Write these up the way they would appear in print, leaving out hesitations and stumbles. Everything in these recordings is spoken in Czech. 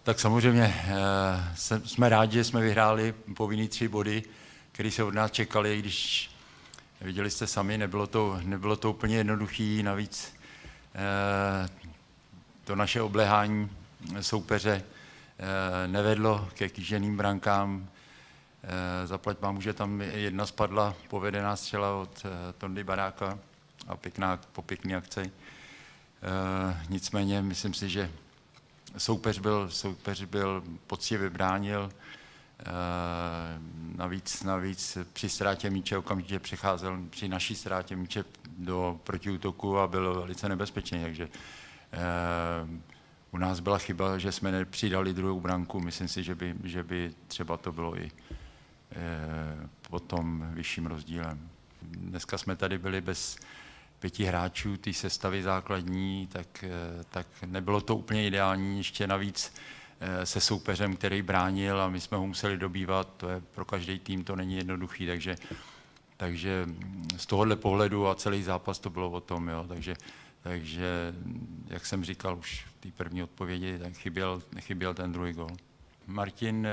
Tak samozřejmě jsme rádi, že jsme vyhráli povinný 3 body, které se od nás čekali, když viděli jste sami, nebylo to úplně jednoduché, navíc to naše obléhání soupeře nevedlo ke kýženým brankám. Zaplať pámu, že tam jedna spadla, povedená střela od Tondy Baráka a po pěkné akci. Nicméně myslím si, že soupeř byl poctivě bránil, navíc při ztrátě míče okamžitě přecházel při naší ztrátě míče do protiútoku a byl velice nebezpečný, takže u nás byla chyba, že jsme nepřidali druhou branku, myslím si, že by třeba to bylo i potom vyšším rozdílem. Dneska jsme tady byli bez 5 hráčů, té sestavy základní, tak nebylo to úplně ideální, ještě navíc se soupeřem, který bránil a my jsme ho museli dobývat, to je pro každý tým, to není jednoduchý, takže z tohohle pohledu a celý zápas to bylo o tom, jo, takže jak jsem říkal už v té první odpovědi, tak chyběl ten druhý gól. Martin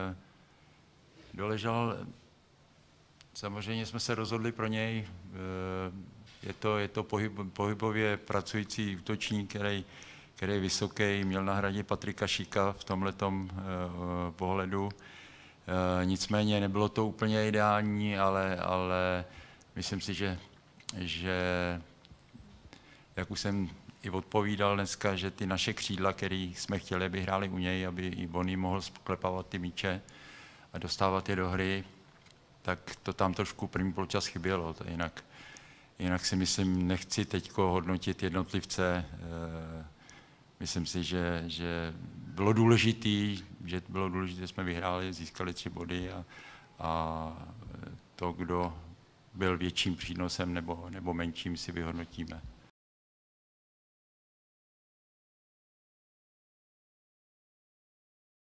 doležal, samozřejmě jsme se rozhodli pro něj, je to pohybově pracující útočník, který je vysoký, měl na hradě Patrika Šíka v tomhletom pohledu. Nicméně nebylo to úplně ideální, ale myslím si, že jak už jsem i odpovídal dneska, že ty naše křídla, který jsme chtěli, aby hráli u něj, aby i on jí mohl sklepávat ty míče a dostávat je do hry, tak to tam trošku první poločas chybělo. Jinak si myslím, nechci teď hodnotit jednotlivce. Myslím si, že bylo důležité, že jsme vyhráli, získali 3 body a to, kdo byl větším přínosem nebo menším, si vyhodnotíme.